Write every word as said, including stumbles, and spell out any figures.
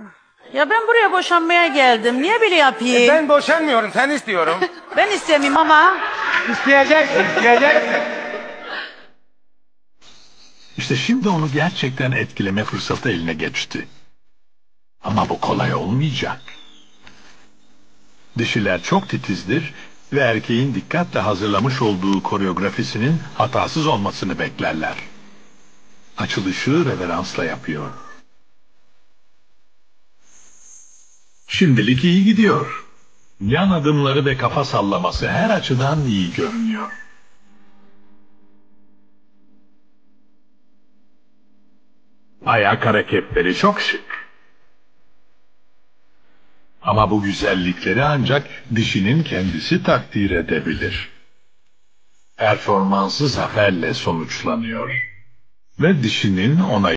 Ya ben buraya boşanmaya geldim. Niye böyle yapayım? E ben boşanmıyorum, sen istiyorum. Ben istemeyeyim ama. İsteyeceksin, isteyeceksin. İşte şimdi onu gerçekten etkileme fırsatı eline geçti. Ama bu kolay olmayacak. Dişiler çok titizdir ve erkeğin dikkatle hazırlamış olduğu koreografisinin hatasız olmasını beklerler. Açılışı reveransla yapıyor. Şimdilik iyi gidiyor. Yan adımları ve kafa sallaması her açıdan iyi görünüyor. Ayak hareketleri çok şık. Ama bu güzellikleri ancak dişinin kendisi takdir edebilir. Performansı zaferle sonuçlanıyor. Ve dişinin ona